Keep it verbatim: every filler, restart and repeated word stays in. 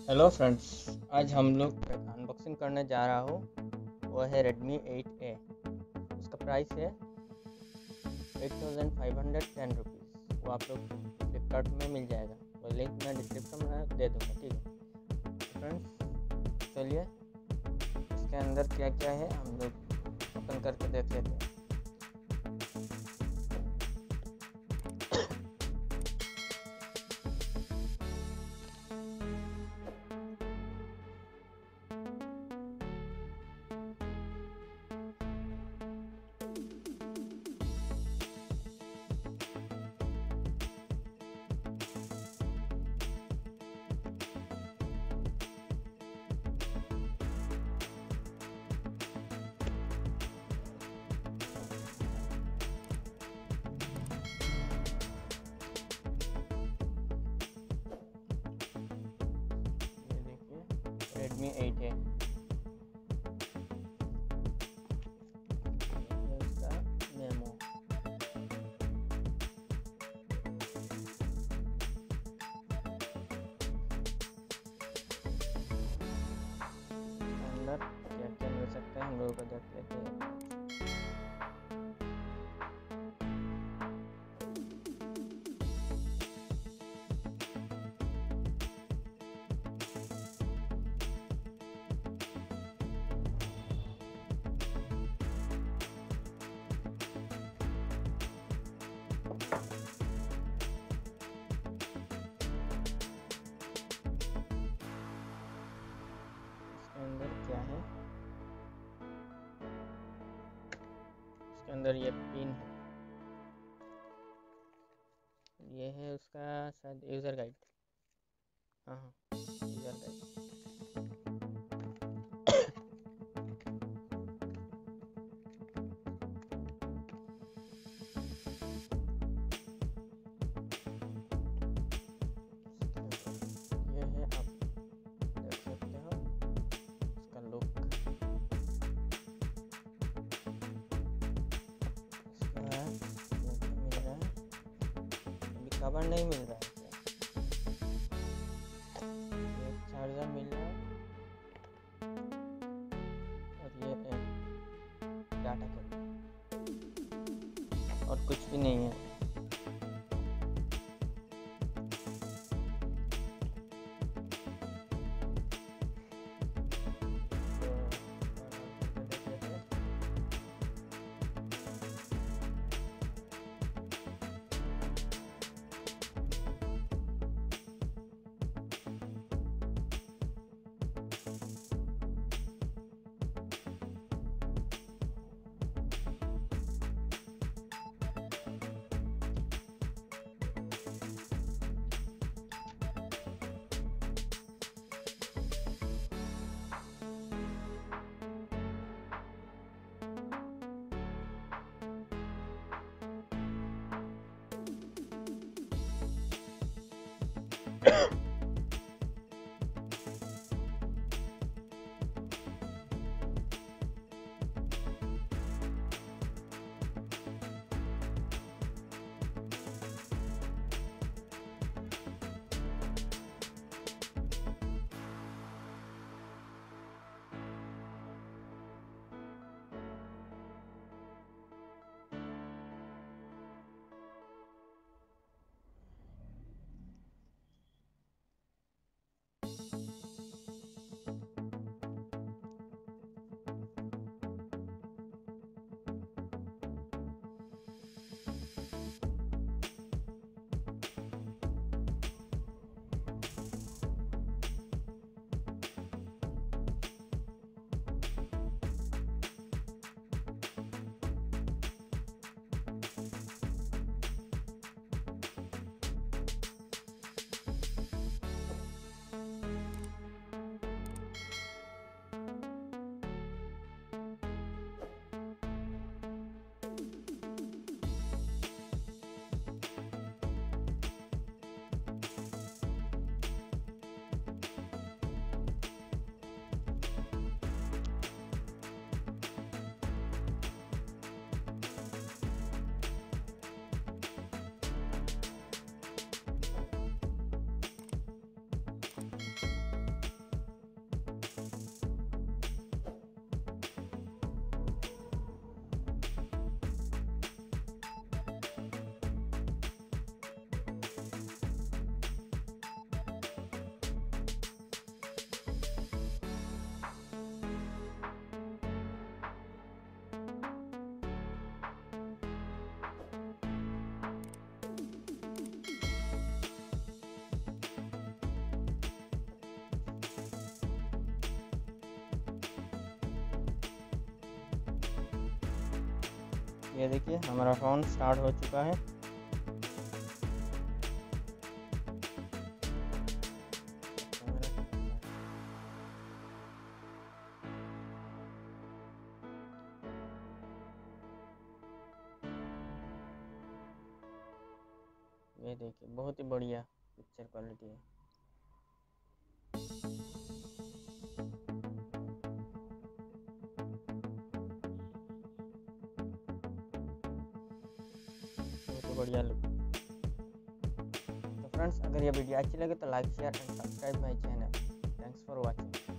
Hello friends, आज हम लोग अनबॉक्सिंग करने जा रहा हूँ। वो है Redmi एट ए। उसका प्राइस है eight thousand five hundred ten rupees. वो आप लोग फ्लिपकार्ट में मिल जाएगा। वो लिंक मैं डिस्क्रिप्शन में दे दूँगा, ठीक है फ्रेंड्स। चलिए इसके अंदर क्या क्या है हम लोग ओपन करके देख लेते हैं। Redmi एट है इसका मेमो। अंदर क्या क्या मिल सकता है हम लोगों को देख लेते हैं। इसके अंदर क्या है? इसके अंदर ये पिन है। ये है उसका शायद यूज़र गाइड। हाँ हाँ यूज़र गाइड। ये है, आप देख सकते हो इसका लुक। इसके बाद क्या क्या मिल रहा है? अभी कवर नहीं मिल रहा है। एक चार्जर मिल रहा है और ये एक डाटा केबल, और कुछ भी नहीं है। ये देखिए हमारा फ़ोन स्टार्ट हो चुका है। ये देखिए बहुत ही बढ़िया पिक्चर क्वालिटी है। बहुत ही बढ़िया लुक। तो फ्रेंड्स, अगर ये वीडियो अच्छी लगे तो like share and subscribe my channel. Thanks for watching.